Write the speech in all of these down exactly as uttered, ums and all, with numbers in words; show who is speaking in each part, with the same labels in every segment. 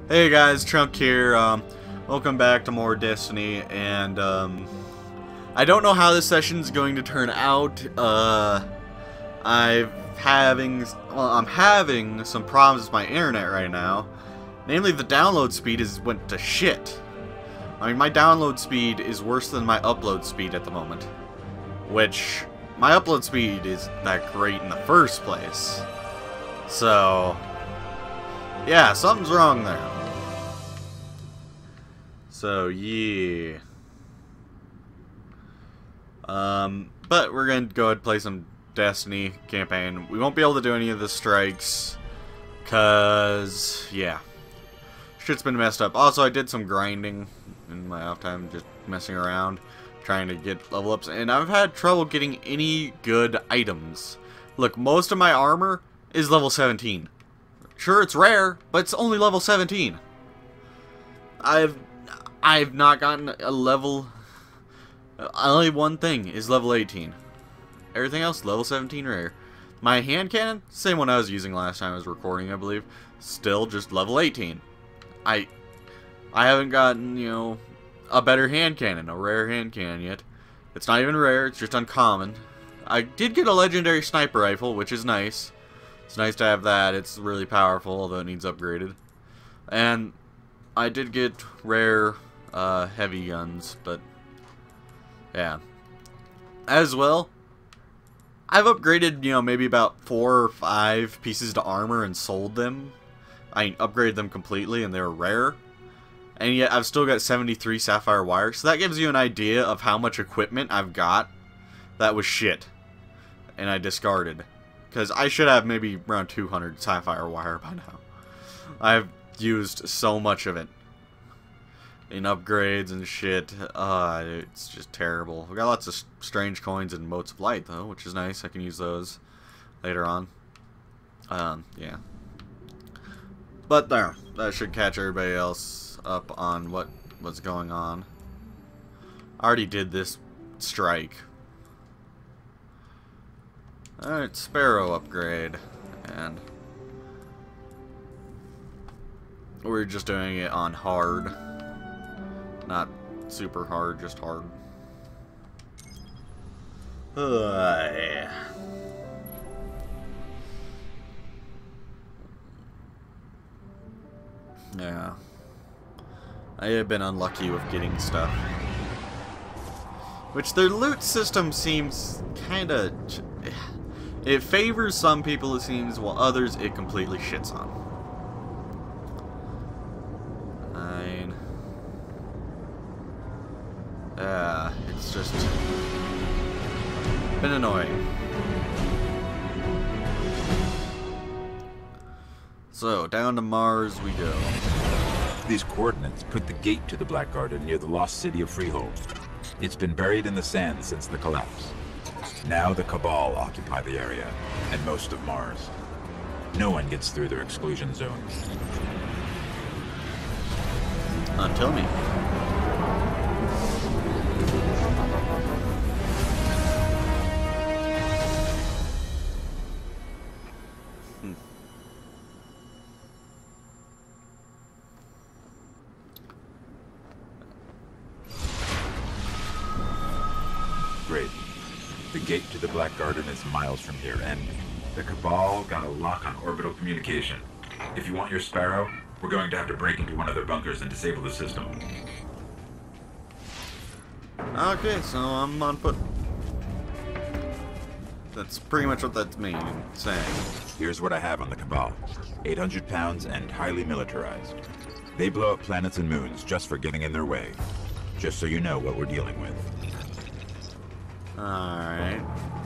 Speaker 1: Hey guys, Trunk here. Um, welcome back to more Destiny, and um, I don't know how this session's going to turn out. Uh, I'm having, well, I'm having some problems with my internet right now. Namely, the download speed is went to shit. I mean, my download speed is worse than my upload speed at the moment, which my upload speed is that great in the first place. So, yeah, something's wrong there. So, yeah. Um, but we're going to go ahead and play some Destiny campaign. We won't be able to do any of the strikes, because, yeah. Shit's been messed up. Also, I did some grinding in my off time, just messing around, trying to get level ups, and I've had trouble getting any good items. Look, most of my armor is level seventeen. Sure, it's rare, but it's only level seventeen. I've I've not gotten a level. Only one thing is level eighteen. Everything else level seventeen rare. My hand cannon, same one I was using last time I was recording, I believe, still just level eighteen. I I haven't gotten, you know, a better hand cannon, a rare hand cannon yet. It's not even rare, it's just uncommon. I did get a legendary sniper rifle, which is nice. It's nice to have that. It's really powerful, although it needs upgraded. And I did get rare uh, heavy guns, but yeah. As well, I've upgraded, you know, maybe about four or five pieces to armor and sold them. I upgraded them completely and they were rare. And yet I've still got seventy-three sapphire wire. So that gives you an idea of how much equipment I've got that was shit. And I discarded. Because I should have maybe around two hundred sapphire wire by now. I've used so much of it. In upgrades and shit. Uh, it's just terrible. I've got lots of strange coins and motes of light though, which is nice. I can use those later on. Um, yeah. But there, that should catch everybody else up on what what's going on. I already did this strike. Alright, Sparrow upgrade. And we're just doing it on hard. Not super hard, just hard. Uh, Yeah. I have been unlucky with getting stuff. Which their loot system seems kinda... It favors some people, it seems, while others it completely shits on. I mean... Yeah, it's just... been annoying. So, down to Mars we go.
Speaker 2: These coordinates put the gate to the Black Garden near the lost city of Freehold. It's been buried in the sand since the collapse. Now the Cabal occupy the area, and most of Mars. No one gets through their exclusion zone.
Speaker 1: Uh, tell me.
Speaker 2: Great. The gate to the Black Garden is miles from here, and the Cabal got a lock on orbital communication. If you want your Sparrow, we're going to have to break into one of their bunkers and disable the system.
Speaker 1: Okay, so I'm on foot. That's pretty much what that's mean saying.
Speaker 2: Here's what I have on the Cabal. eight hundred pounds and highly militarized. They blow up planets and moons just for getting in their way. Just so you know what we're dealing with.
Speaker 1: Alright.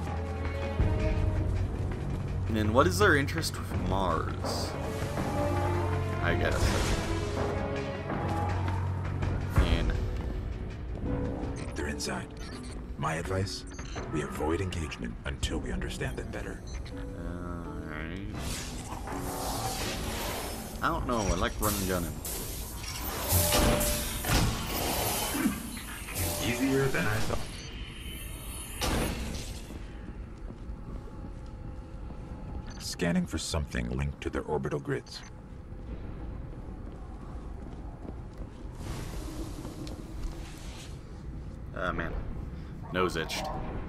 Speaker 1: And then what is their interest with Mars? I guess. And
Speaker 2: They're inside. My advice? We avoid engagement until we understand them better.
Speaker 1: Alright. I don't know, I like run and gunning.
Speaker 2: Easier than I thought. Scanning for something linked to their orbital grids.
Speaker 1: Uh, man. Nose itched.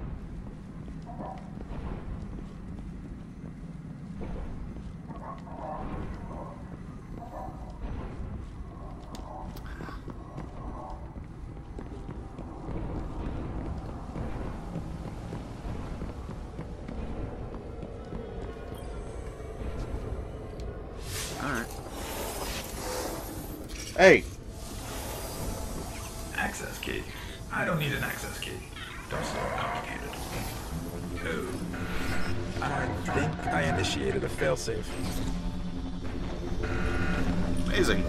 Speaker 1: Alright. Hey!
Speaker 2: Access key. I don't need an access key. Don't so complicated. Oh. I think I initiated a failsafe.
Speaker 1: Amazing.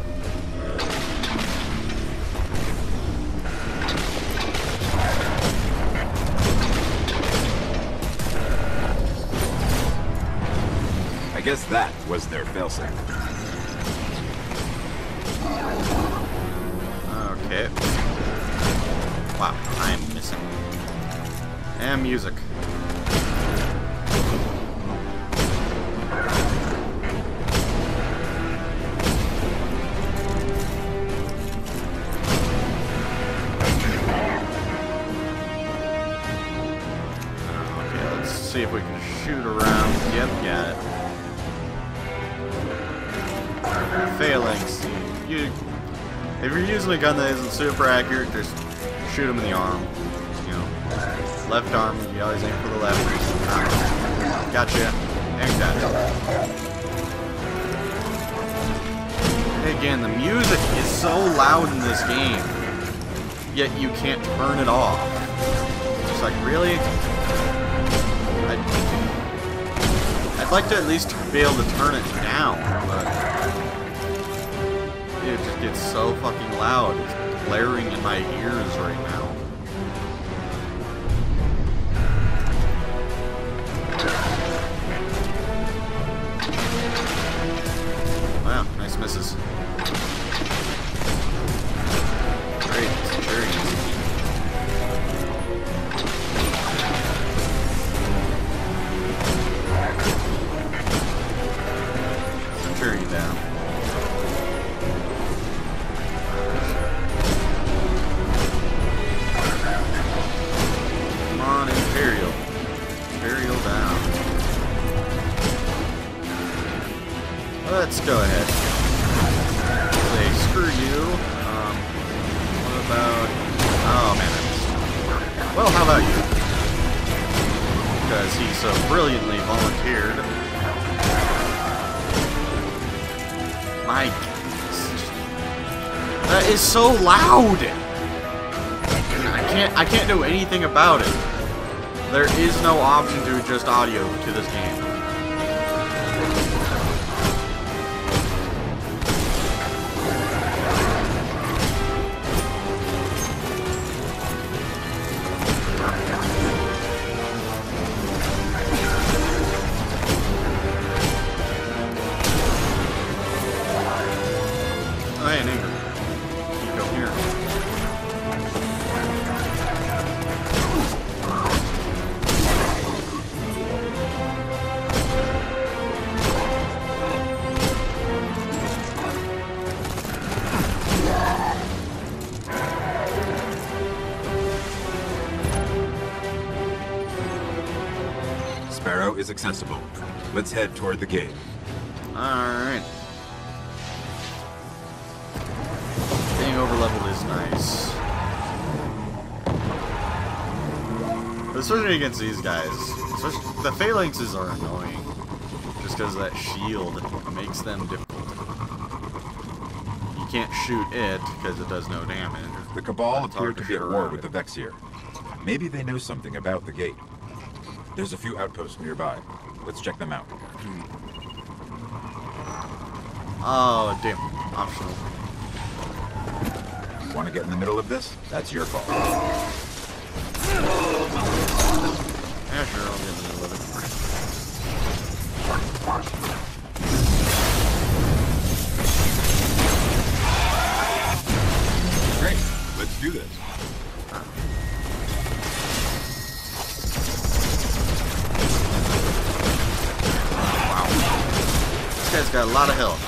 Speaker 2: I guess that was their failsafe.
Speaker 1: Okay. Wow, I'm missing. And music. Okay, let's see if we can shoot around. Yep, got it. Phalanx. You, if you're using a gun that isn't super accurate, just shoot him in the arm. You know, left arm, you always aim for the left. Ah, gotcha. And gotcha. Again, the music is so loud in this game, yet you can't turn it off. It's like, really? I'd, I'd like to at least be able to turn it down, but it just gets so fucking loud. It's blaring in my ears right now. Wow, nice misses. Great, Centurions. Centurion down. Come on, Imperial. Imperial down. Let's go ahead. Say, screw you. Um, what about... Oh, man. That's... Well, how about you? Because he so brilliantly volunteered. My goodness. That is so loud! I can't, I can't do anything about it. There is no option to adjust audio to this game. Oh, hey, neighbor. You go here.
Speaker 2: Sparrow is accessible. Let's head toward the gate.
Speaker 1: Alright. Being overleveled is nice. But especially against these guys. Especially, the phalanxes are annoying. Just because that shield makes them difficult. You can't shoot it because it does no damage.
Speaker 2: The Cabal
Speaker 1: It's
Speaker 2: appear
Speaker 1: hard
Speaker 2: to
Speaker 1: to
Speaker 2: be at
Speaker 1: shoot
Speaker 2: war
Speaker 1: around
Speaker 2: with
Speaker 1: it.
Speaker 2: the Vexier. Maybe they know something about the gate. There's a few outposts nearby. Let's check them out.
Speaker 1: Oh, damn. Optional.
Speaker 2: Want to get in the middle of this? That's your call.
Speaker 1: Yeah, sure, I'll get in the middle of it.
Speaker 2: Great. Let's do this.
Speaker 1: Wow. This guy's got a lot of health.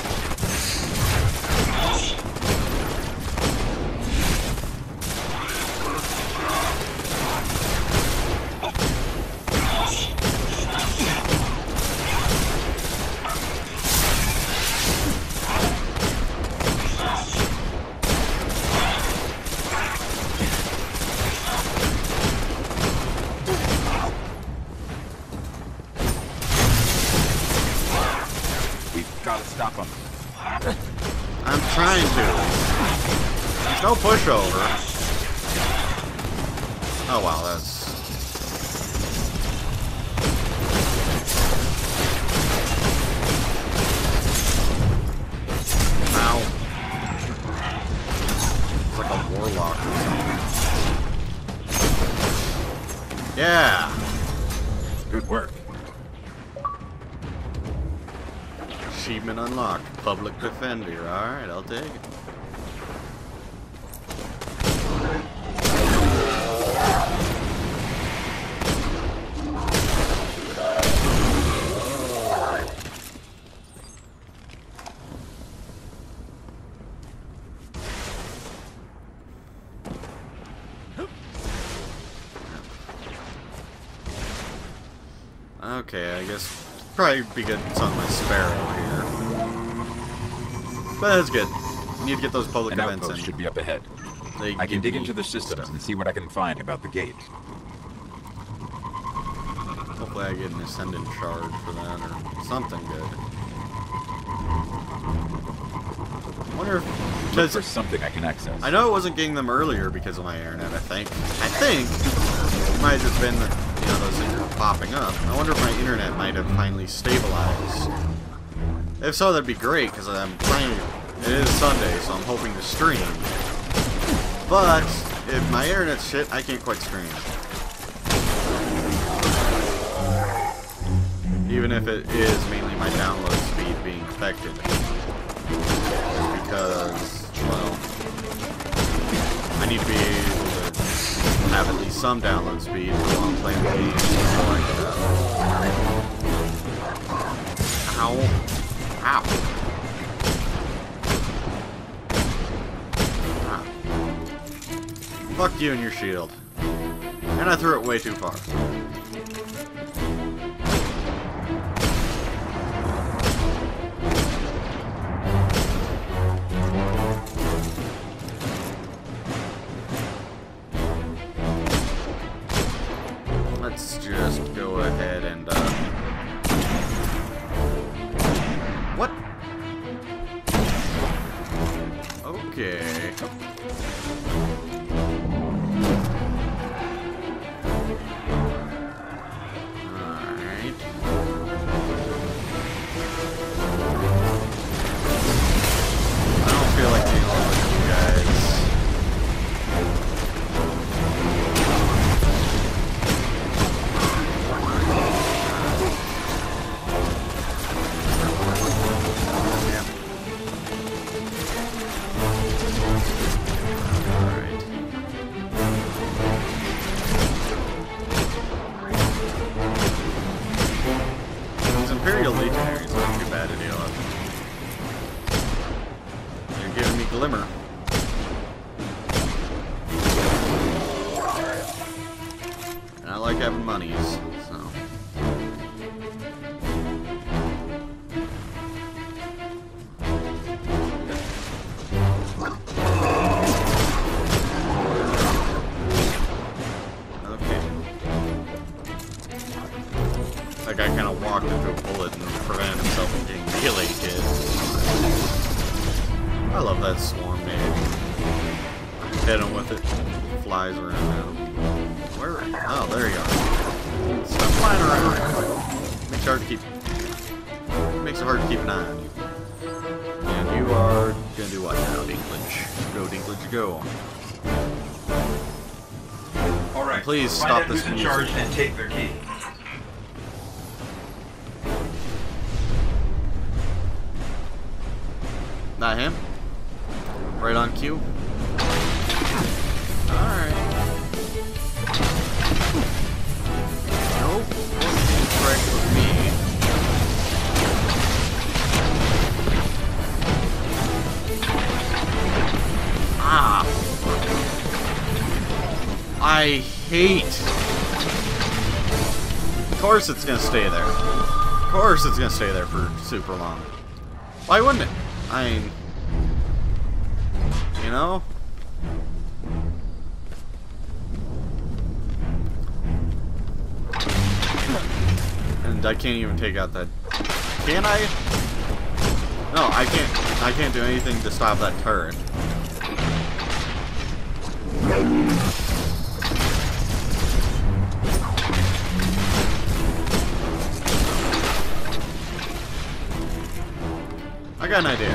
Speaker 1: I'm trying to. There's no pushover. Oh wow, that's... Ow. It's like a warlock or something. Yeah!
Speaker 2: Good work.
Speaker 1: Achievement unlocked. Public Defender. Alright, I'll take it. Okay, I guess probably be good on my Sparrow here. But that's good. You need to get those public
Speaker 2: An
Speaker 1: events
Speaker 2: outpost
Speaker 1: in.
Speaker 2: should be up ahead.
Speaker 1: They
Speaker 2: I can
Speaker 1: give
Speaker 2: dig
Speaker 1: me
Speaker 2: into the systems
Speaker 1: stuff.
Speaker 2: and see what I can find about the gate.
Speaker 1: Hopefully I get an Ascendant Charge for that or something good. I wonder if...
Speaker 2: Look
Speaker 1: Because
Speaker 2: for something I can access.
Speaker 1: I know it wasn't getting them earlier because of my internet, I think. I think it might have just been that, you know, those things were popping up. I wonder if my internet might have finally stabilized. If so, that'd be great, because I'm trying to... It is Sunday, so I'm hoping to stream. But, if my internet's shit, I can't quite stream. Even if it is mainly my download speed being affected. Because, well, I need to be able to have at least some download speed while I'm playing the game. Like that. Ow. Ow. Ah. Fuck you and your shield. And I threw it way too far. Let's just go ahead and, uh... What? Okay. Alright. I don't feel like being alone with you guys. Imperial Legionaries not too bad to deal with. They're giving me glimmer. And I like having monies, so. That guy kind of walked into a bullet and prevented himself from getting melee hit. I love that swarm name. Hit him with it. Flies around now. Where? Oh, there you are. Stop flying around. Makes it hard to keep. Makes it hard to keep an eye on you. And you are gonna do what now, Dinklage? Go, Dinklage, go.
Speaker 3: All right.
Speaker 1: Please
Speaker 3: Find
Speaker 1: stop
Speaker 3: out
Speaker 1: this
Speaker 3: who's in
Speaker 1: music.
Speaker 3: charge and take their key.
Speaker 1: Not him? Right on cue? Alright. Nope. Correct with me. Ah. I hate. Of course it's gonna stay there. Of course it's gonna stay there for super long. Why wouldn't it? I mean, you know? And I can't even take out that... Can I? No, I can't. I can't do anything to stop that turret. I got an idea.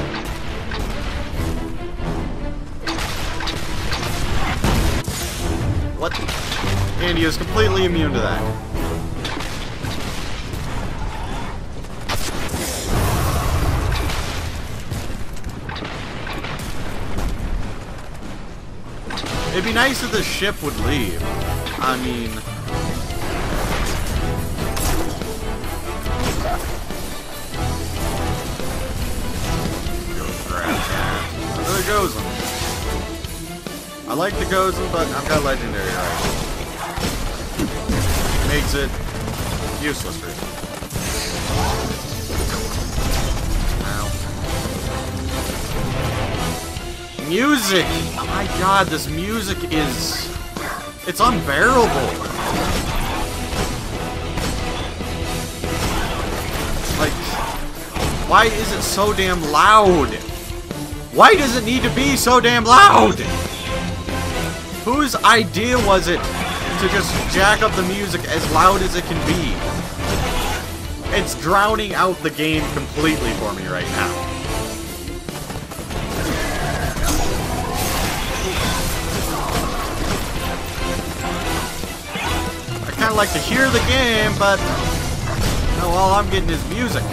Speaker 1: What? And he is completely immune to that. It'd be nice if the ship would leave. I mean... Oh, there goes him. I like the Gozen, but I've got legendary right. Makes it useless for me. Ow. Music! Oh my god, this music is... It's unbearable! Like... Why is it so damn loud? Why does it need to be so damn loud? Whose idea was it to just jack up the music as loud as it can be? It's drowning out the game completely for me right now. I kind of like to hear the game, but no, all I'm getting is music.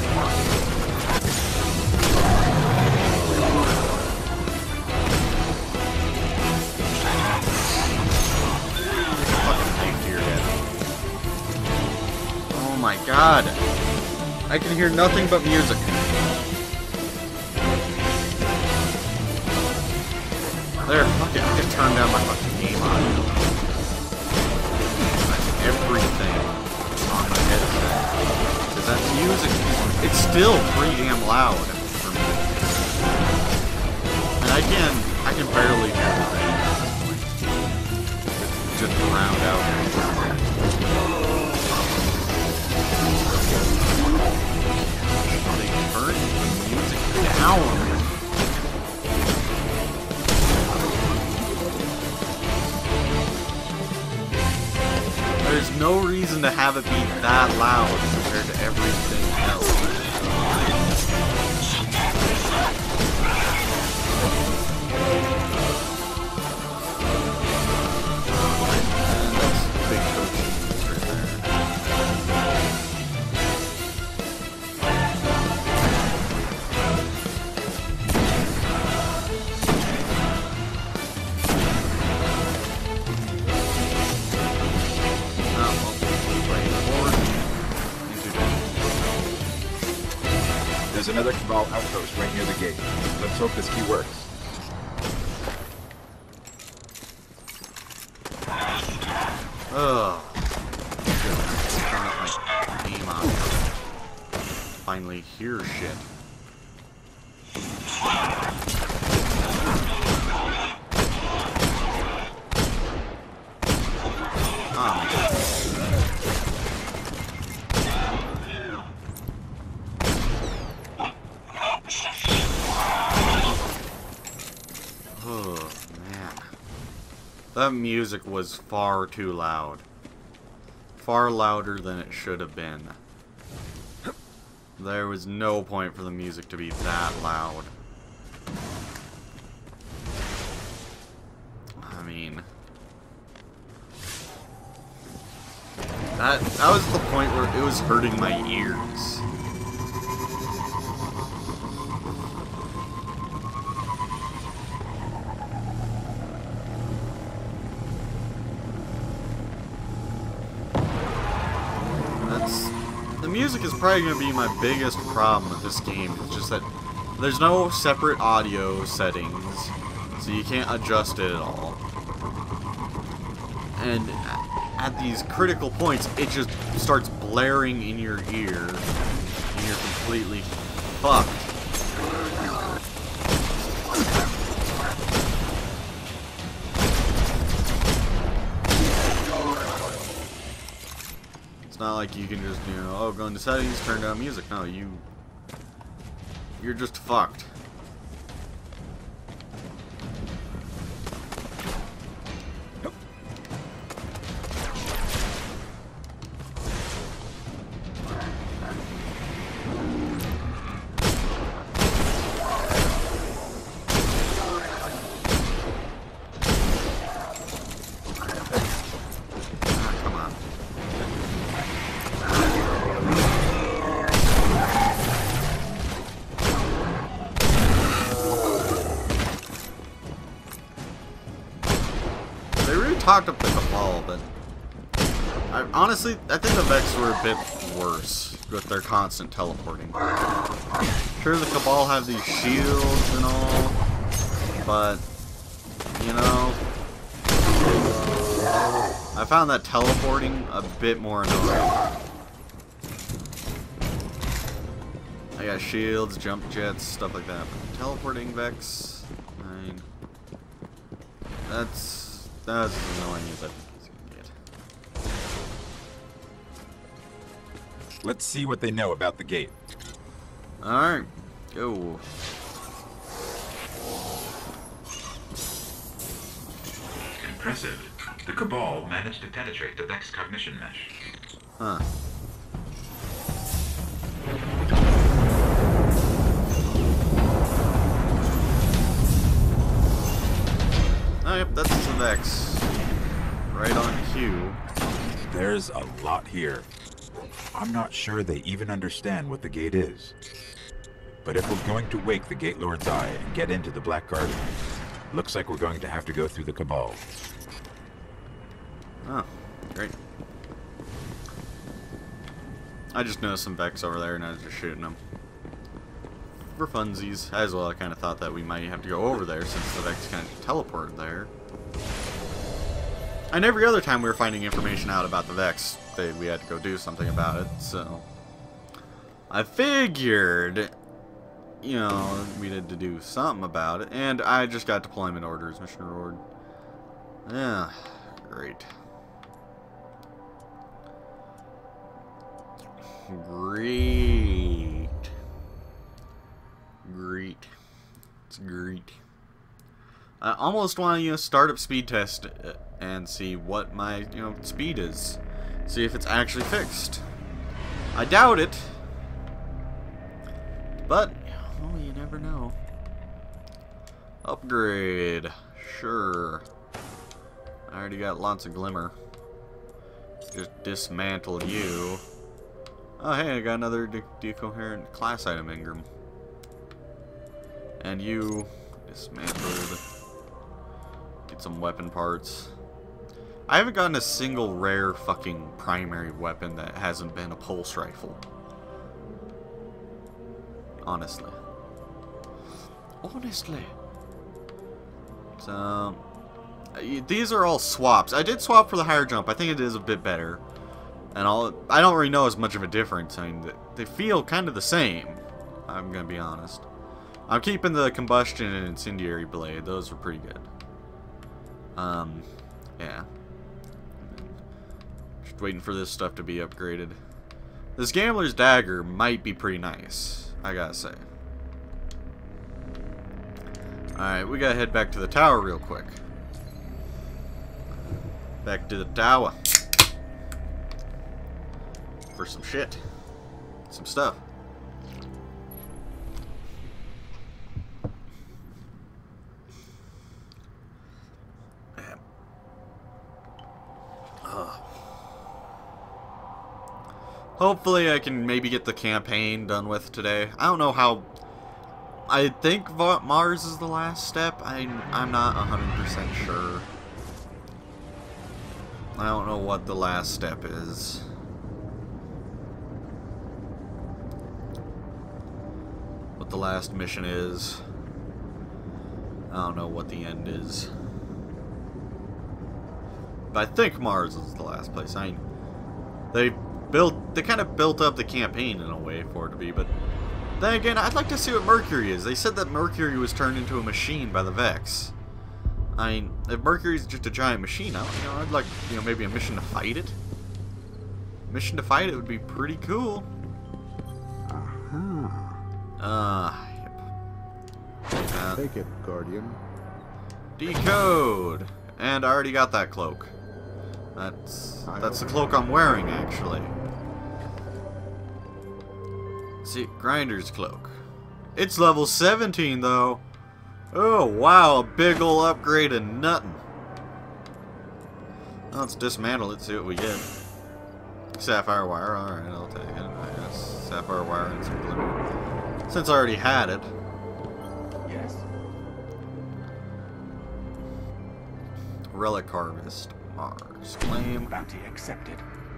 Speaker 1: Oh my god. I can hear nothing but music. There, fuck it. I can turn down my fucking game audio. Everything on my headset. Because that music, it's still pretty damn loud for me. And I can, I can barely hear the thing at this point. Just drowned out. Turn the music down. There's no reason to have it be that loud compared to everything else. And that's big coaching right there.
Speaker 2: There's another Cabal outpost right near the gate. Let's hope this key works.
Speaker 1: Ugh. Turn up my game on. Finally hear shit. Oh. Oh, man. That music was far too loud. Far louder than it should have been. There was no point for the music to be that loud. I mean... That, that was the point where it was hurting my ears. The music is probably going to be my biggest problem with this game. It's just that there's no separate audio settings, so you can't adjust it at all. And at these critical points, it just starts blaring in your ear, and you're completely fucked. Not like you can just, you know, oh, go into settings, turn down music. No, you, you're just fucked. talked up the Cabal, but I, honestly, I think the Vex were a bit worse with their constant teleporting. Sure, the Cabal have these shields and all, but, you know, I found that teleporting a bit more annoying. I got shields, jump jets, stuff like that. But teleporting Vex, I mean, that's that's as annoying as I think it's gonna get.
Speaker 2: Let's see what they know about the gate.
Speaker 1: Alright, go.
Speaker 2: Impressive. The Cabal managed to penetrate the Vex cognition mesh.
Speaker 1: Huh. Oh, yep, that's the Vex. Right on cue.
Speaker 2: There's a lot here. I'm not sure they even understand what the gate is. But if we're going to wake the Gate Lord's eye and get into the Black Garden, looks like we're going to have to go through the Cabal.
Speaker 1: Oh, great. I just noticed some Vex over there and I was just shooting them. For funsies. As well, I kind of thought that we might have to go over there since the Vex kind of teleported there. And every other time we were finding information out about the Vex, they, we had to go do something about it, so... I figured, you know, we had to do something about it. And I just got deployment orders, mission reward. Yeah, great. Great. Great. It's great. I almost want to, you know, start up speed test and see what my, you know, speed is. See if it's actually fixed. I doubt it. But, well, you never know. Upgrade. Sure. I already got lots of glimmer. Just dismantle you. Oh, hey, I got another de decoherent class item, Ingram. And you dismantled. Get some weapon parts. I haven't gotten a single rare fucking primary weapon that hasn't been a pulse rifle. Honestly. Honestly. So, these are all swaps. I did swap for the higher jump. I think it is a bit better. And all, I don't really know as much of a difference. I mean, they feel kind of the same. I'm gonna be honest. I'm keeping the combustion and incendiary blade. Those are pretty good. Um, yeah. Just waiting for this stuff to be upgraded. This gambler's dagger might be pretty nice, I gotta say. Alright, we gotta head back to the tower real quick. Back to the tower. For some shit. Some stuff. Hopefully I can maybe get the campaign done with today. I don't know how... I think Mars is the last step. I, I'm not one hundred percent sure. I don't know what the last step is. What the last mission is. I don't know what the end is. But I think Mars is the last place. I mean, they built, they kind of built up the campaign in a way for it to be, but then again, I'd like to see what Mercury is. They said that Mercury was turned into a machine by the Vex. I mean, if Mercury's just a giant machine, I, you know, I'd like, you know, maybe a mission to fight it. Mission to fight it would be pretty cool.
Speaker 4: Aha.
Speaker 1: Uh, yep. Uh,
Speaker 4: Take it, Guardian.
Speaker 1: Decode! And I already got that cloak. That's that's the cloak I'm wearing, actually. See, Grinder's cloak. It's level seventeen, though. Oh, wow, a big ol' upgrade and nothing. Well, let's dismantle it, see what we get. Sapphire wire, alright, I'll take it, I guess. Sapphire wire and some glimmer. Since I already had it.
Speaker 4: Yes.
Speaker 1: Relic harvest. Mars. Claim.
Speaker 4: Bounty accepted.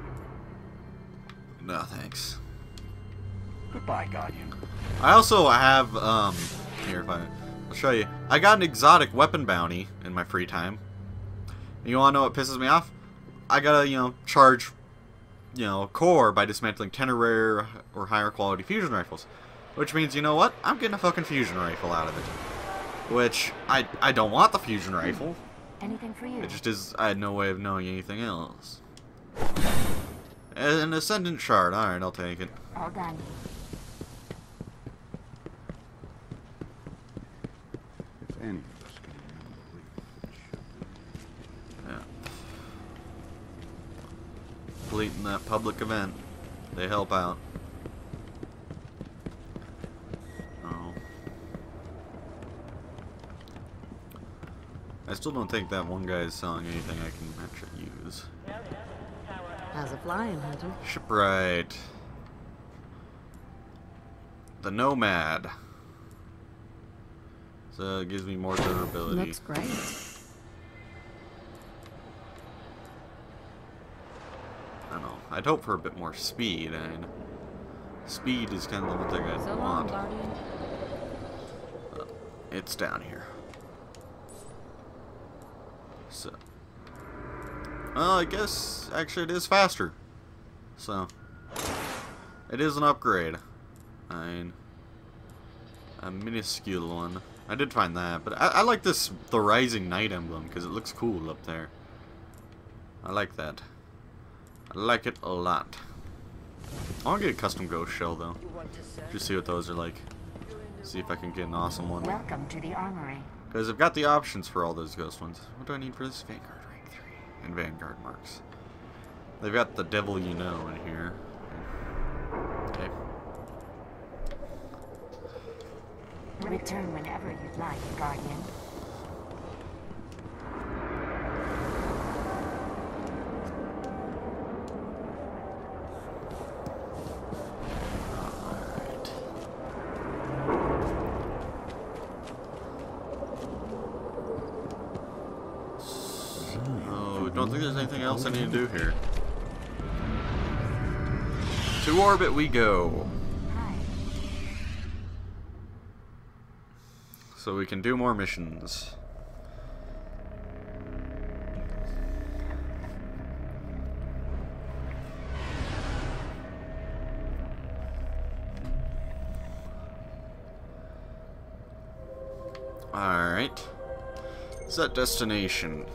Speaker 1: No, thanks.
Speaker 4: Goodbye, Guardian.
Speaker 1: I also have, um, here, if I, I'll show you. I got an exotic weapon bounty in my free time. And you wanna know what pisses me off? I gotta, you know, charge, you know, core by dismantling ten or rare or higher quality fusion rifles. Which means, you know what? I'm getting a fucking fusion rifle out of it. Which, I, I don't want the fusion rifle.
Speaker 5: Anything for you?
Speaker 1: It just is, I had no way of knowing anything else. An Ascendant Shard, alright, I'll take it.
Speaker 5: All done.
Speaker 4: If any of us can remember,
Speaker 1: Yeah. Completing that public event. They help out. Oh. I still don't think that one guy is selling anything I can actually use.
Speaker 5: How's it flying, Hunter?
Speaker 1: Shipwright. The Nomad. So it gives me more durability.
Speaker 5: Looks great.
Speaker 1: I don't know. I'd hope for a bit more speed. I mean, speed is kind of the one thing I
Speaker 5: So long,
Speaker 1: want.
Speaker 5: Guardian.
Speaker 1: Uh, it's down here. So. Well, I guess actually it is faster. So. It is an upgrade. I mean, a minuscule one. I did find that, but I, I like this, the Rising Knight emblem, because it looks cool up there. I like that. I like it a lot. I want to get a custom ghost shell, though. Just see what those are like. See if I can get an awesome one.
Speaker 5: Welcome to the armory.
Speaker 1: Because I've got the options for all those ghost ones. What do I need for this? Vanguard rank three. And Vanguard marks. They've got the devil you know in here. Okay.
Speaker 5: Return whenever you'd like, Guardian.
Speaker 1: Oh, don't think there's anything else I need to do here. To orbit we go.
Speaker 5: Hi.
Speaker 1: So we can do more missions. Alright. Set destination.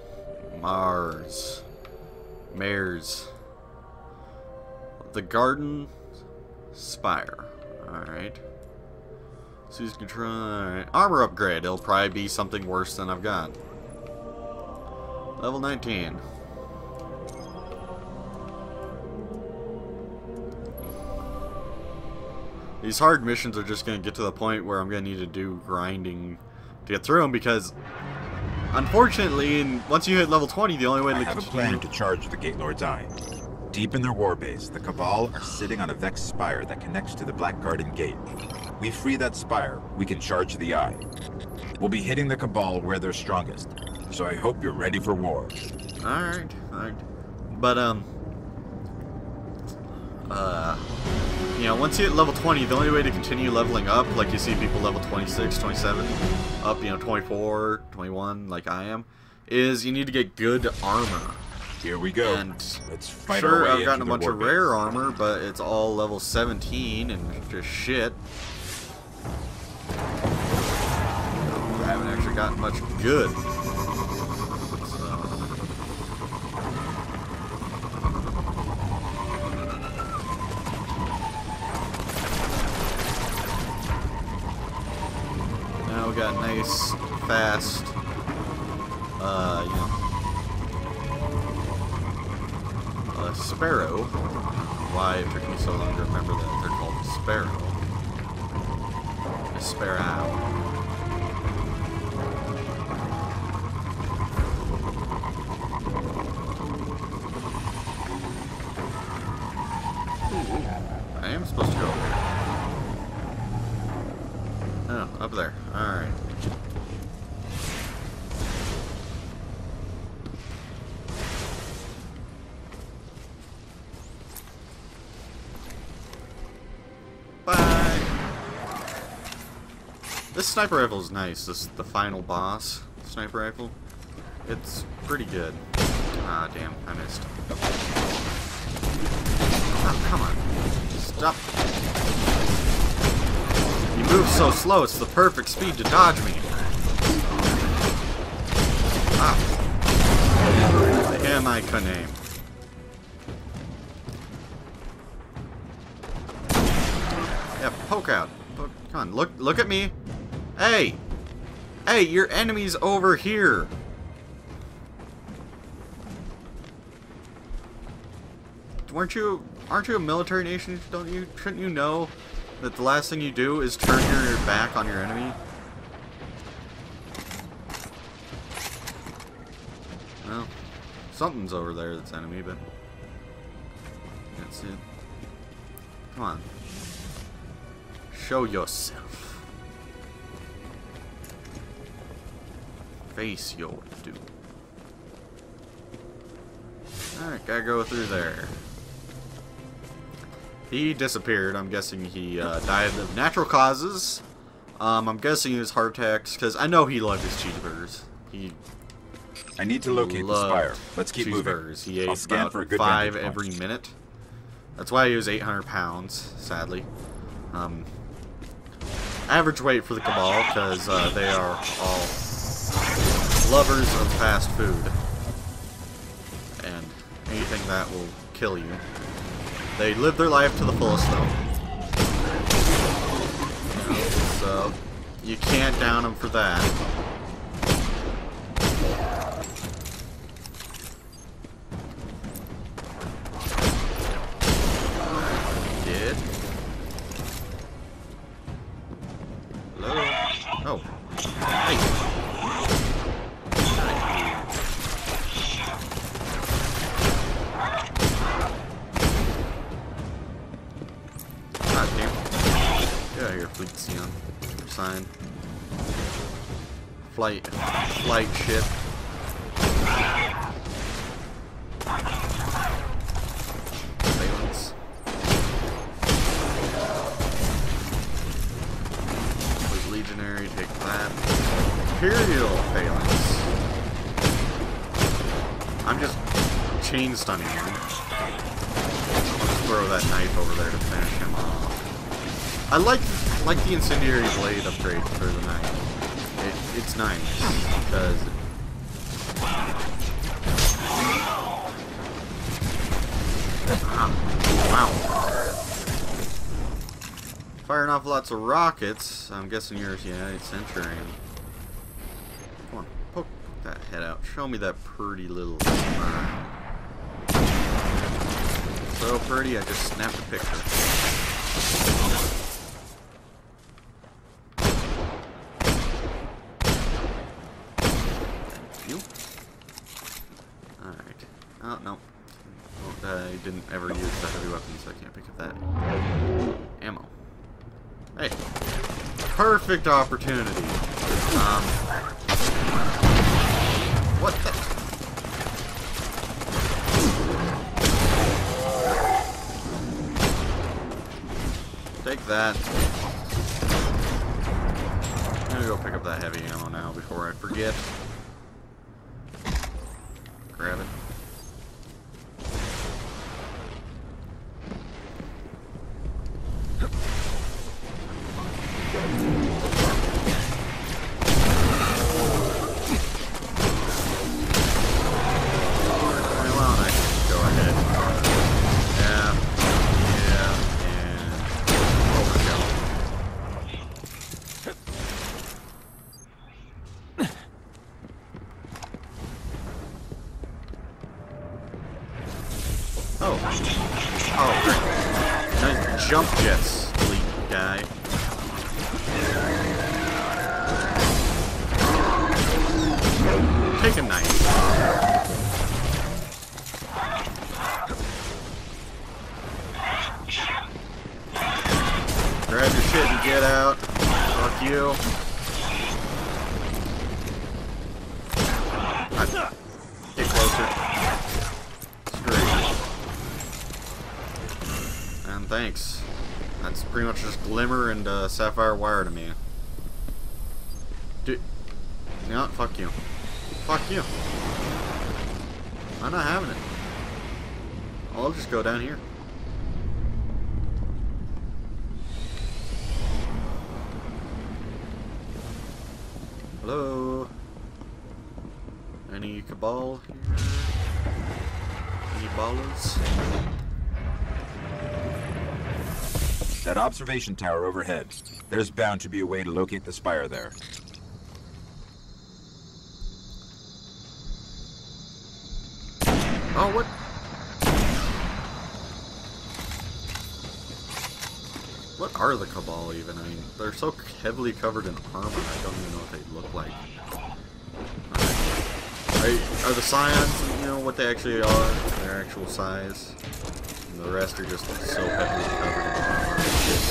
Speaker 1: Mars. Mares. The Garden Spire. Alright. Seize control. Alright. Armor upgrade. It'll probably be something worse than I've got. Level nineteen. These hard missions are just going to get to the point where I'm going to need to do grinding to get through them because, unfortunately, in, once you hit level twenty, the only way
Speaker 2: I
Speaker 1: to
Speaker 2: have a
Speaker 1: continue...
Speaker 2: plan to charge the Gate Lord's Eye. Deep in their warbase, the Cabal are sitting on a Vex spire that connects to the Black Garden Gate. We free that spire, we can charge the Eye. We'll be hitting the Cabal where they're strongest, so I hope you're ready for war.
Speaker 1: Alright, alright. But, um... Uh... You know, once you hit level twenty, the only way to continue leveling up, like you see people level twenty-six, twenty-seven, up, you know, twenty-four, twenty-one, like I am, is you need to get good armor.
Speaker 2: Here we go.
Speaker 1: And
Speaker 2: let's fight
Speaker 1: sure,
Speaker 2: our way
Speaker 1: I've gotten a
Speaker 2: into
Speaker 1: bunch
Speaker 2: the
Speaker 1: of
Speaker 2: warbase.
Speaker 1: rare armor, but it's all level seventeen and just shit. I haven't actually gotten much good. Now we got nice, fast, uh, you know, a sparrow. Why it took me so long to remember that they're called a sparrow. A sparrow. I am supposed to go over here. Oh, up there. Alright. This sniper rifle is nice. This is the final boss sniper rifle. It's pretty good. Ah, damn. I missed. Oh, come on. Stop. You move so slow, it's the perfect speed to dodge me. Ah. Him I can aim. Yeah, poke out. Poke, come on, look look at me. Hey! Hey, your enemy's over here. Weren't you aren't you a military nation? Don't you shouldn't you know that the last thing you do is turn your back on your enemy? Well, something's over there that's enemy, but that's it. Come on. Show yourself. Face your doom. Alright, gotta go through there. He disappeared. I'm guessing he uh, died of natural causes. Um, I'm guessing it was heart attacks, because I know he loved his cheeseburgers. He
Speaker 2: I need to locate the spire. Let's keep moving.
Speaker 1: cheeseburgers. He ate
Speaker 2: I'll scan
Speaker 1: about
Speaker 2: for a good
Speaker 1: five
Speaker 2: vantage point.
Speaker 1: every minute. That's why he was eight hundred pounds, sadly. Um, average weight for the Cabal, because uh, they are all lovers of fast food. And anything that will kill you. They live their life to the fullest, though. You know, so, you can't down them for that. Did. Hello? Oh. Hey. Fleet Sion. Sign. Flight. Flight ship. Valence. Fleet Legionary, take that. Imperial Valence. I'm just chain stunning him. I'll just throw that knife over there to finish him off. I like like the incendiary blade upgrade for the knife. It, it's nice because ah, wow, firing off lots of rockets. I'm guessing yours, yeah, it's centurion. Come on, poke, poke that head out. Show me that pretty little. So pretty, I just snapped a picture. Oh, no. Oh, I didn't ever use the heavy weapon, so I can't pick up that. Ammo. Hey. Perfect opportunity. Um. What the? Take that. I'm gonna go pick up that heavy ammo now before I forget. Grab it. Oh. Oh, great. Nice jump jets, fleet guy. Take a knife. Grab your shit and get out. Fuck you. I, get closer. Thanks. That's pretty much just Glimmer and uh, Sapphire Wire to me. Dude. You know what? Fuck you. Fuck you. I'm not having it. I'll just go down here. Hello? Any cabal here? Any ballers?
Speaker 2: That observation tower overhead. There's bound to be a way to locate the spire there.
Speaker 1: Oh, what? What are the Cabal even? I mean, they're so heavily covered in armor, I don't even know what they look like. Are, are the Scions, you know, what they actually are? Their actual size? And the rest are just so heavily covered in armor.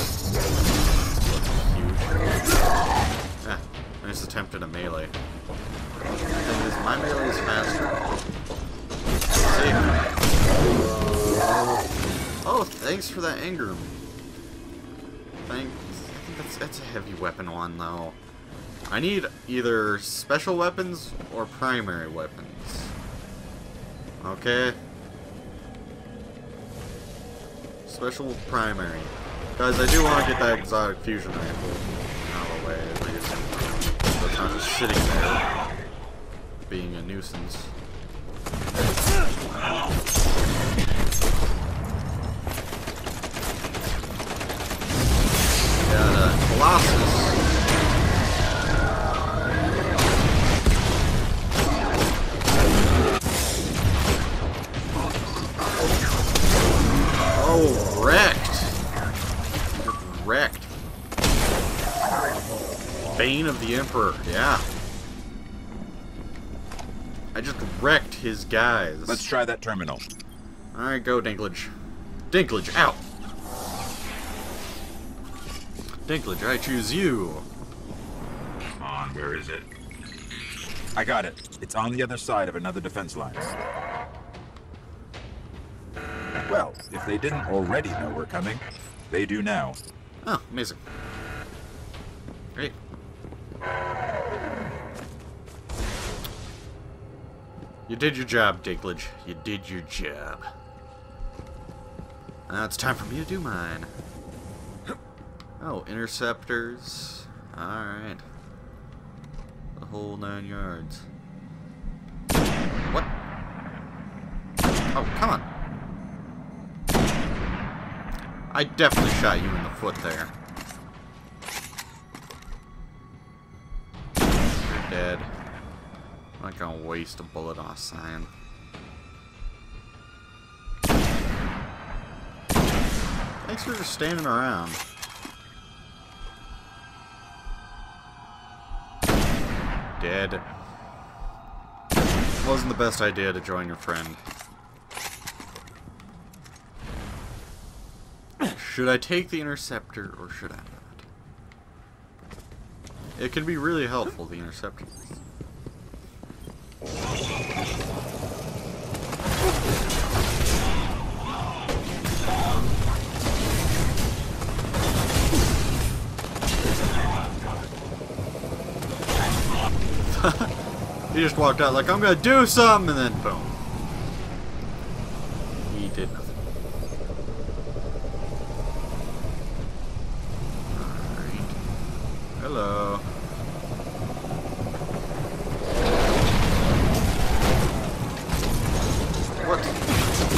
Speaker 1: Look huge. Ah, I just attempted a melee. The thing is, my melee is faster. Oh, thanks for that anger. Thanks. I think that's that's a heavy weapon one though. I need either special weapons or primary weapons. Okay. Special primary. Guys, I do want to get that exotic fusion rifle out of the way at least. So it's not just sitting there being a nuisance. Got a Colossus. Oh, wrecked. Wrecked. Bane of the Emperor, yeah. I just wrecked his guys.
Speaker 2: Let's try that terminal.
Speaker 1: Alright, go, Dinklage. Dinklage, out! Dinklage, I choose you.
Speaker 2: Come on, where is it? I got it. It's on the other side of another defense line. Well, if they didn't already know we're coming, they do now.
Speaker 1: Oh, amazing. Great. You did your job, Dinklage. You did your job. Now it's time for me to do mine. Oh, interceptors. Alright. The whole nine yards. What? Oh, come on. I definitely shot you in the foot there. You're dead. I'm not gonna waste a bullet on a Scion. Thanks for just standing around. Dead. Wasn't the best idea to join your friend. Should I take the interceptor or should I not? It can be really helpful, the interceptor. He just walked out like, I'm gonna do something, and then boom. He did nothing. Alright. Hello. What?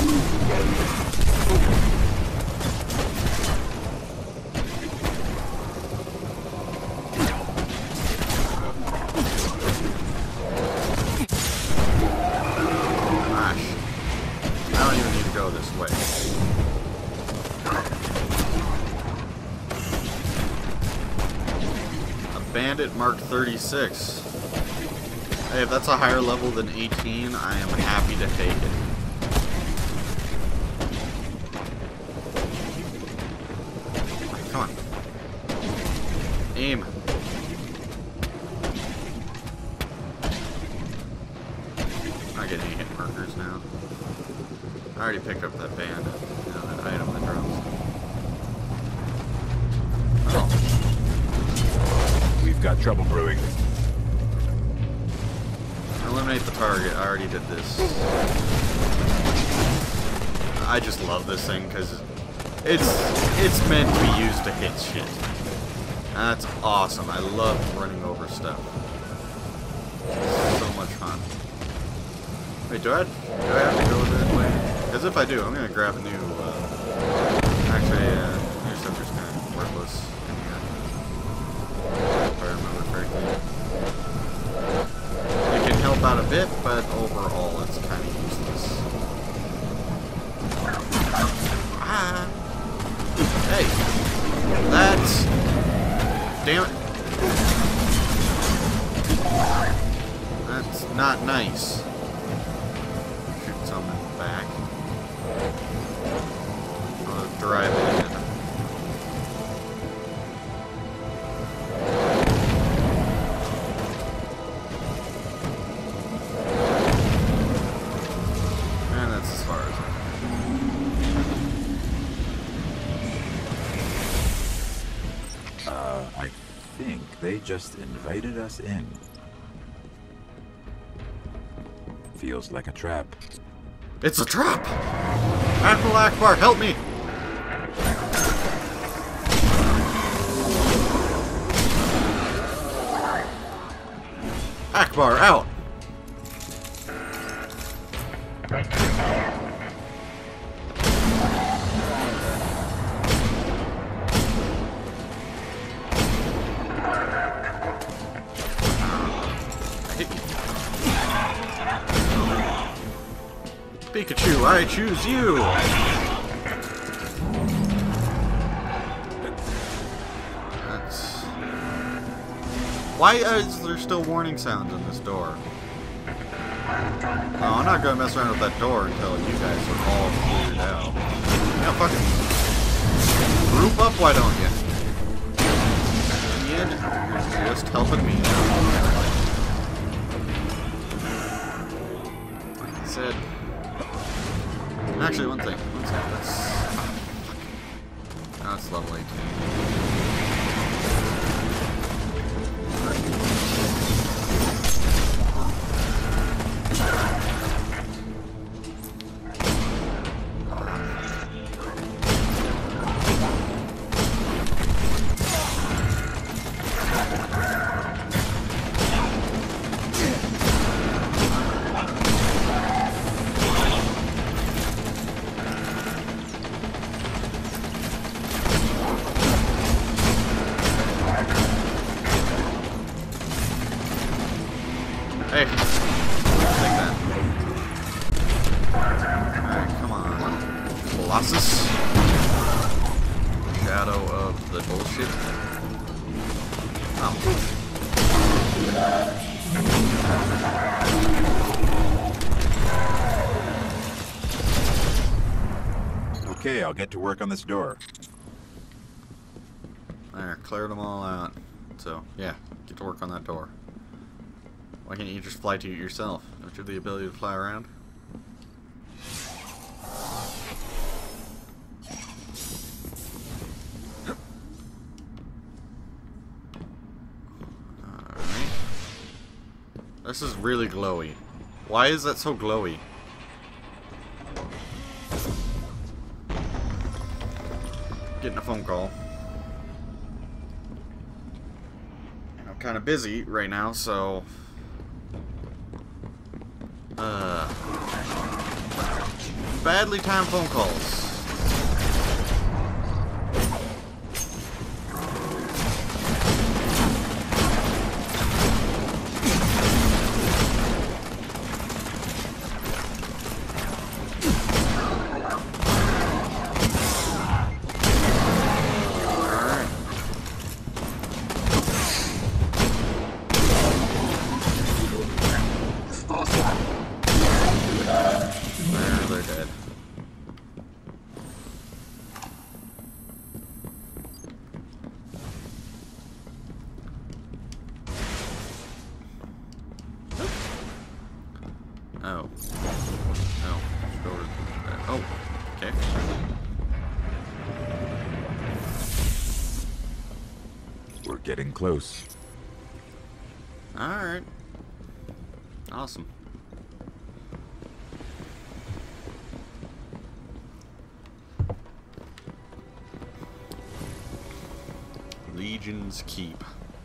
Speaker 1: Bandit Mark thirty-six. Hey, if that's a higher level than eighteen, I am happy to take it. Come on. Aim. Not getting any hit markers now. I already picked up that bandit. You know, that item that drops. Oh.
Speaker 2: We've got trouble brewing.
Speaker 1: hit the target. I already did this. I just love this thing because it's it's meant to be used to hit shit. That's awesome. I love running over stuff. So much fun. Wait, do I, do I have to go that way? Because if I do, I'm going to grab a new, uh, actually, uh, new interceptor's kind of worthless in here. If I remember correctly. It can help out a bit, but overall it's kind of useless. Ah! Hey! That's... Damn it. That's not nice. Shoot some in the back. I'll drive it in. And that's as far as I
Speaker 2: can. Uh, I think they just invited us in. Feels like a trap.
Speaker 1: It's a trap! Admiral Akbar, help me! Akbar, out! Pikachu, I choose you! That's... Why is there still warning sounds in this door? No, I'm not gonna mess around with that door until you guys are all cleared out. Yeah, fucking group up, why don't you? In the end, you're just helping me now. Like I said... Actually, one thing. One second. That's... Oh, that's level eighteen. Hey, take that. Alright, come on. Colossus. Shadow of the bullshit. Oh.
Speaker 2: Okay, I'll get to work on this door.
Speaker 1: There, cleared them all out. So, yeah, get to work on that door. Why can't you just fly to it yourself? Don't you have the ability to fly around? Alright. This is really glowy. Why is that so glowy? Getting a phone call. I'm kind of busy right now, so... Uh, badly timed phone calls. Oh. Oh. Just go over there. Oh. Okay.
Speaker 2: We're getting close.
Speaker 1: Alright. Awesome. Legion's Keep.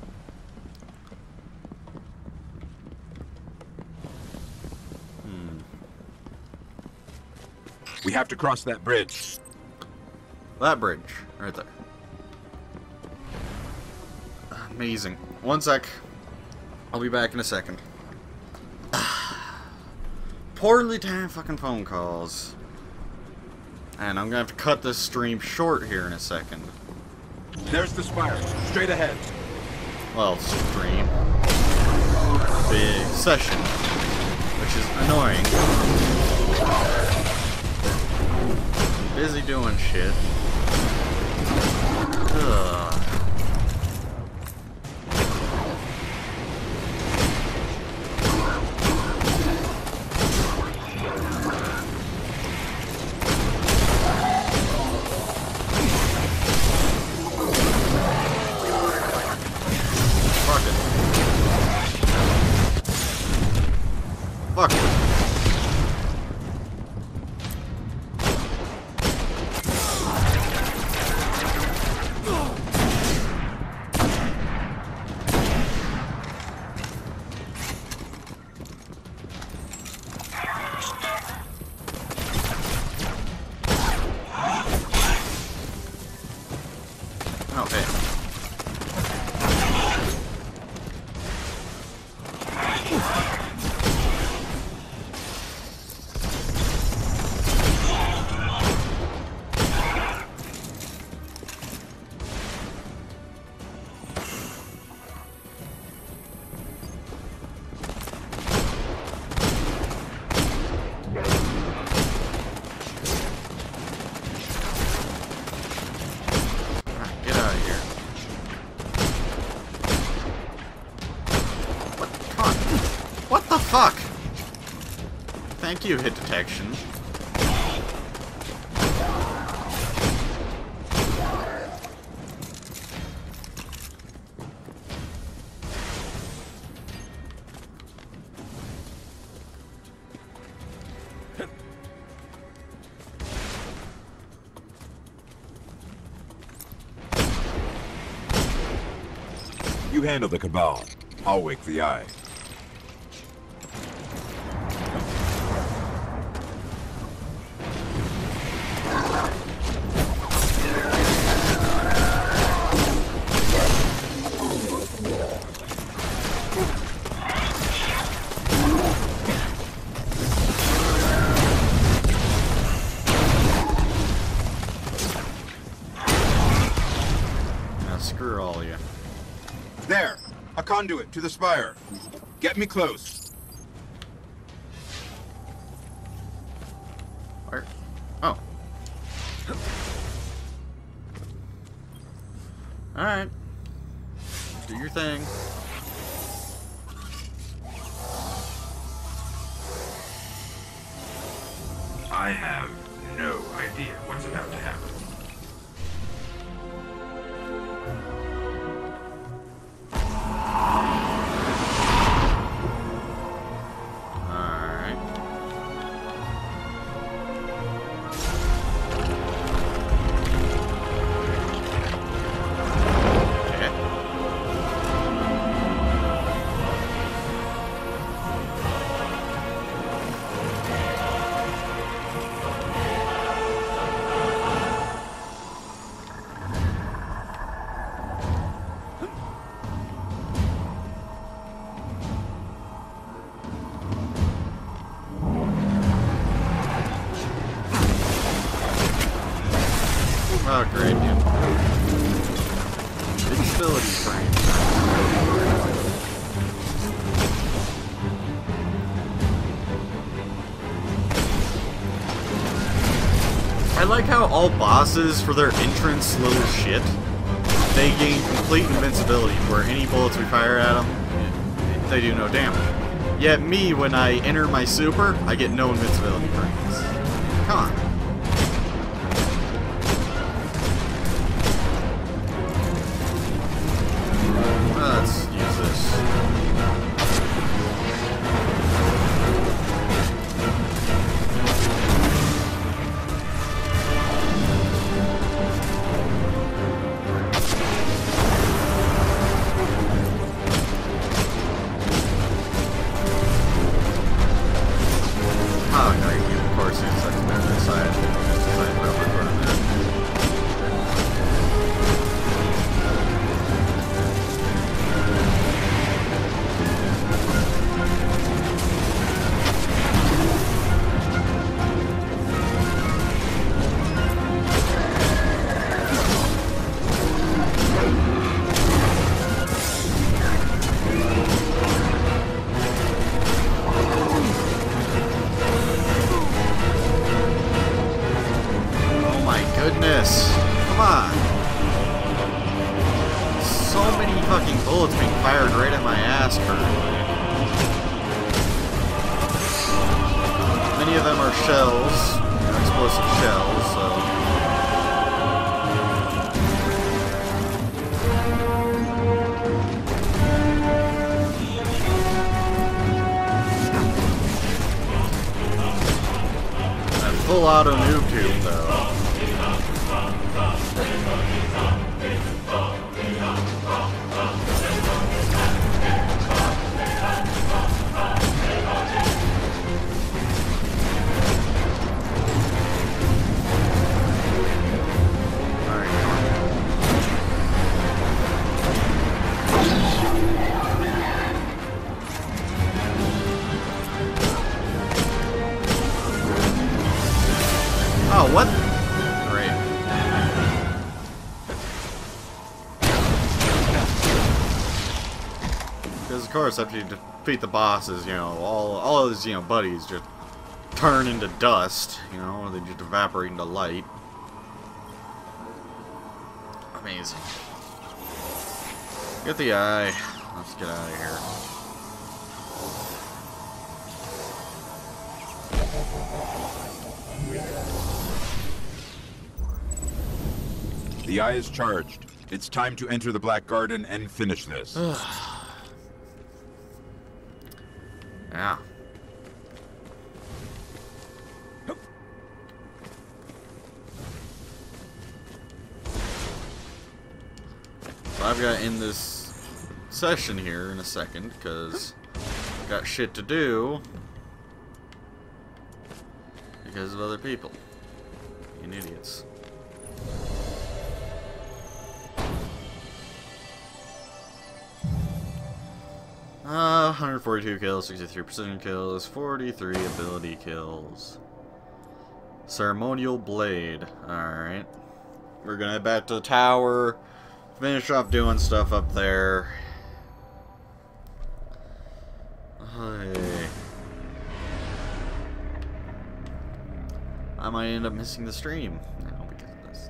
Speaker 1: Hmm.
Speaker 2: We have to cross that bridge.
Speaker 1: That bridge, right there. Amazing. One sec. I'll be back in a second. Poorly timed fucking phone calls. And I'm gonna have to cut this stream short here in a second.
Speaker 2: There's the spire, straight ahead.
Speaker 1: Well, stream. Big session. Which is annoying. Busy doing shit. Ugh. Fuck it. Okay. Fuck! Thank you, hit detection.
Speaker 2: You handle the Cabal. I'll wake the Eye.
Speaker 1: Screw all of you.
Speaker 2: There! A conduit to the spire. Get me close.
Speaker 1: Where? Oh. Alright. Do your thing.
Speaker 3: I have no idea what's about to happen.
Speaker 1: Oh, great, yeah. Instability frame. I like how all bosses, for their entrance little shit, they gain complete invincibility, where any bullets we fire at them, they do no damage. Yet me, when I enter my super, I get no invincibility frames. Come on. Let's use this. many of them are shells, you know, explosive shells, so... Full auto noob tube though. Oh, what? Great. Because of course, after you defeat the bosses, you know, all all of his, you know, buddies just turn into dust. You know, they just evaporate into light. Amazing. Get the eye. Let's get out of here.
Speaker 2: The eye is charged. It's time to enter the Black Garden and finish this.
Speaker 1: Yeah. So I've got to end this session here in a second because I've got shit to do because of other people. You idiots. Uh, one hundred forty-two kills, sixty-three precision kills, forty-three ability kills. Ceremonial Blade. Alright. We're gonna head back to the tower, finish off doing stuff up there. Hey. I might end up missing the stream now because of this.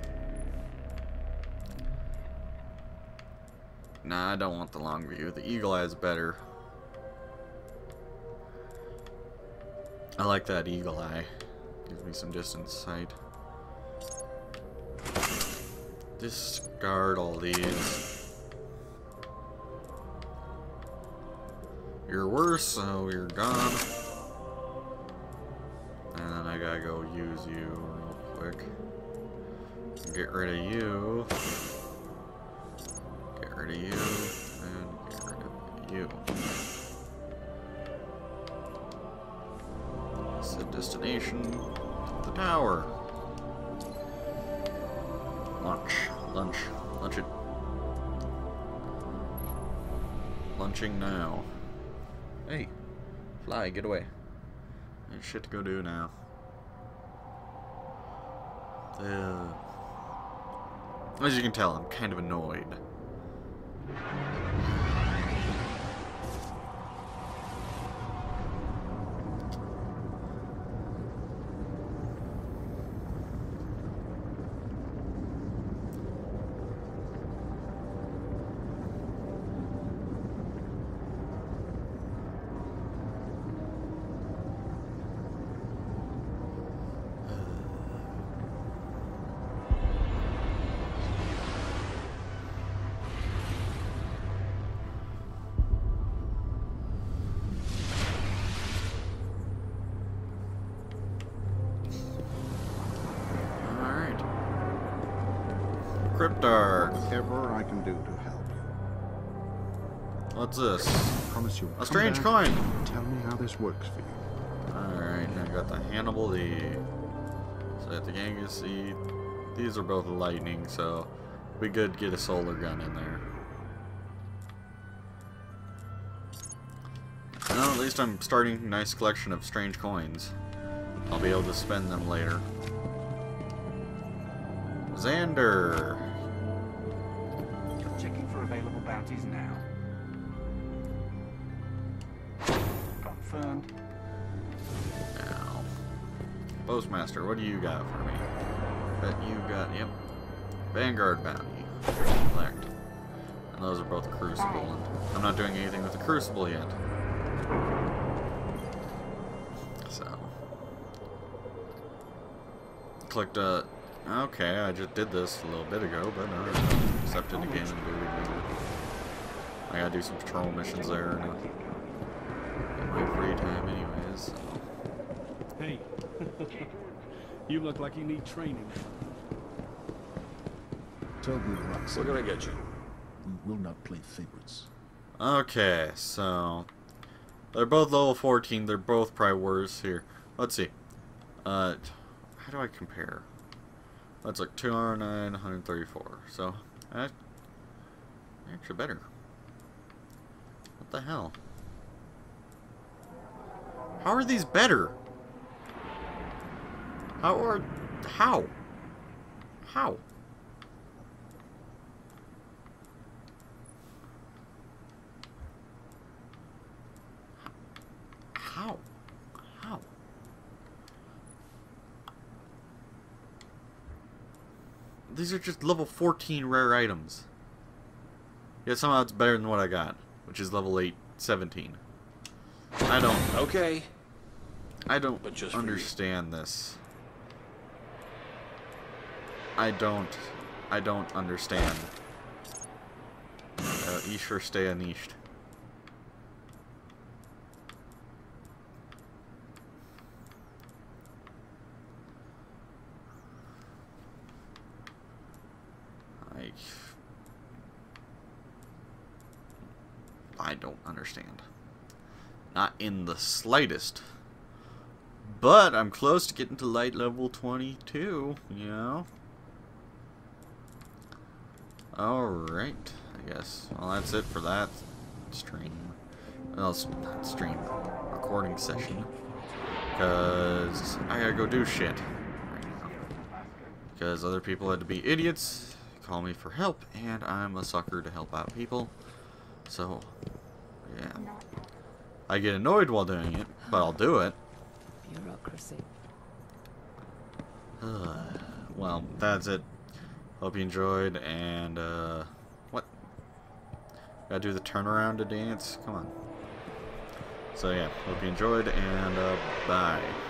Speaker 1: Nah, I don't want the long view. The eagle eye is better. I like that eagle eye. Gives me some distance sight. Discard all these. You're worse, so you're gone. And then I gotta go use you real quick. Get rid of you. Get rid of you. And get rid of you. Set destination. The tower. Lunch. Lunch. Lunch it. Lunching now. Hey. Fly, get away. There's shit to go do now. Uh, as you can tell, I'm kind of annoyed. Cryptar.
Speaker 4: Whatever I can do to help.
Speaker 1: What's this?
Speaker 4: I promise you.
Speaker 1: A strange coin.
Speaker 4: Tell me how this works for you.
Speaker 1: Alright, I got the Hannibal D. So I got the Genghis C. These are both lightning, so it'd be good to get a solar gun in there. Well, at least I'm starting a nice collection of strange coins. I'll be able to spend them later. Xander.
Speaker 4: Checking for available bounties now. Confirmed.
Speaker 1: Now, Postmaster, what do you got for me? Bet you got, yep, Vanguard bounty. Collect. And those are both Crucible. And I'm not doing anything with the Crucible yet. So, clicked, uh... Okay, I just did this a little bit ago, but uh, accept it again and do it again. I gotta do some patrol missions there in, uh, in my free time anyways, so.
Speaker 6: Hey, you look like you need training.
Speaker 4: Tell me what.
Speaker 7: What can I get you?
Speaker 4: We will not play favorites.
Speaker 1: Okay, so... They're both level fourteen, they're both probably worse here. Let's see. Uh, how do I compare? That's like two hundred nine, one hundred thirty-four. So, uh, actually better. What the hell? How are these better? How are... How? How? How? How? These are just level fourteen rare items. Yet somehow it's better than what I got, which is level eight, seventeen. I don't...
Speaker 7: Okay.
Speaker 1: I don't
Speaker 7: But just for
Speaker 1: understand this. I don't... I don't understand. Uh, you sure stay unleashed. I... I don't understand. Not in the slightest. But I'm close to getting to light level twenty-two, you know? Alright, I guess. Well, that's it for that stream. Well, it's not stream. Recording session. Because I gotta go do shit right now. Because other people had to be idiots, call me for help, and I'm a sucker to help out people. So, yeah. I get annoyed while doing it, but I'll do it.
Speaker 5: Bureaucracy.
Speaker 1: Well, that's it. Hope you enjoyed, and, uh, what? Gotta do the turnaround to dance? Come on. So, yeah, hope you enjoyed, and, uh, bye.